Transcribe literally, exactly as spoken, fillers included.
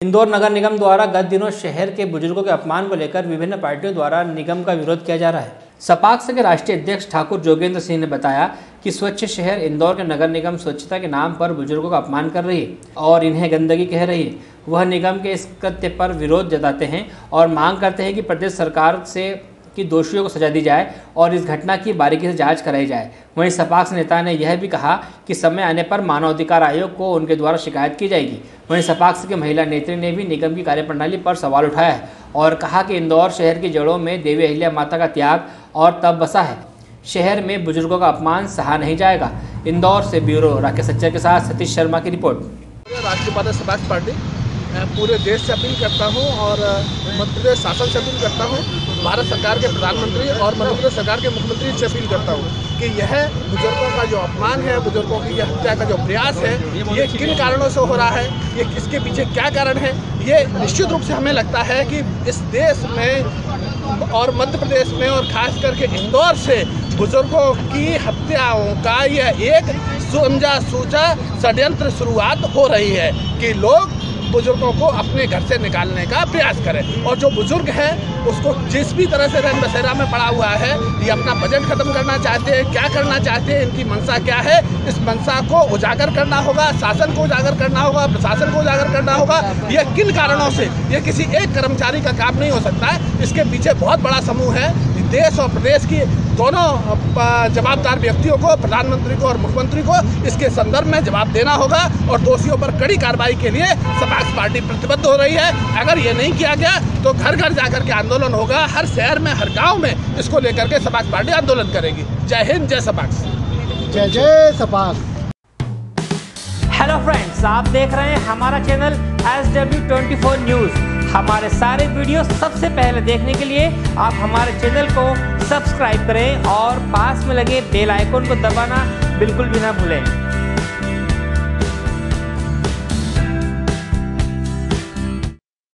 इंदौर नगर निगम द्वारा गत दिनों शहर के बुजुर्गों के अपमान को लेकर विभिन्न पार्टियों द्वारा निगम का विरोध किया जा रहा है। सपाक्स के राष्ट्रीय अध्यक्ष ठाकुर जोगेंद्र सिंह ने बताया कि स्वच्छ शहर इंदौर के नगर निगम स्वच्छता के नाम पर बुजुर्गों का अपमान कर रही है और इन्हें गंदगी कह रही है। वह निगम के इस कृत्य पर विरोध जताते हैं और मांग करते हैं कि प्रदेश सरकार से कि दोषियों को सजा दी जाए और इस घटना की बारीकी से जांच कराई जाए। वहीं सपाक्स नेता ने यह भी कहा कि समय आने पर मानवाधिकार आयोग को उनके द्वारा शिकायत की जाएगी। वहीं सपाक्स की महिला नेत्री ने भी निगम की कार्यप्रणाली पर सवाल उठाया है और कहा कि इंदौर शहर की जड़ों में देवी अहिल्या माता का त्याग और तप बसा है। शहर में बुजुर्गों का अपमान सहा नहीं जाएगा। इंदौर से ब्यूरो राकेश सच्चर के साथ सतीश शर्मा की रिपोर्ट। राष्ट्रीय सपाक्स पार्टी पूरे देश से अपील करता हूँ और मध्य प्रदेश शासन से अपील करता हूँ, भारत सरकार के प्रधानमंत्री और मध्य प्रदेश सरकार के मुख्यमंत्री से अपील करता हूँ कि यह बुजुर्गों का जो अपमान है, बुजुर्गों की यह हत्या का जो प्रयास है, ये किन कारणों से हो रहा है, ये इसके पीछे क्या कारण है। ये निश्चित रूप से हमें लगता है कि इस देश में और मध्य प्रदेश में और खास करके इंदौर से बुजुर्गों की हत्याओं का यह एक समझा सूझा षड्यंत्र शुरुआत हो रही है कि लोग बुजुर्गों को अपने घर से निकालने का प्रयास करें। और जो बुजुर्ग है उसको जिस भी तरह से रंग बसेरा में पड़ा हुआ है, ये अपना बजट खत्म करना चाहते हैं, क्या करना चाहते हैं, इनकी मंशा क्या है, इस मंशा को उजागर करना होगा, शासन को उजागर करना होगा, प्रशासन को उजागर करना होगा। ये किन कारणों से, ये किसी एक कर्मचारी का काम नहीं हो सकता है, इसके पीछे बहुत बड़ा समूह है। देश और प्रदेश की दोनों जवाबदार व्यक्तियों को, प्रधानमंत्री को और मुख्यमंत्री को इसके संदर्भ में जवाब देना होगा और दोषियों पर कड़ी कार्रवाई के लिए सपाक्स पार्टी प्रतिबद्ध हो रही है। अगर ये नहीं किया गया तो घर घर जाकर के आंदोलन होगा, हर शहर में, हर गांव में इसको लेकर के सपाक्स पार्टी आंदोलन करेगी। जय हिंद, जय सपाक्स। जय जय सपाक्स। हेलो फ्रेंड्स, आप देख रहे हैं हमारा channel S W twenty four news. हमारे सारे वीडियो सबसे पहले देखने के लिए आप हमारे चैनल को सब्सक्राइब करें और पास में लगे बेल आइकन को दबाना बिल्कुल भी ना भूलें।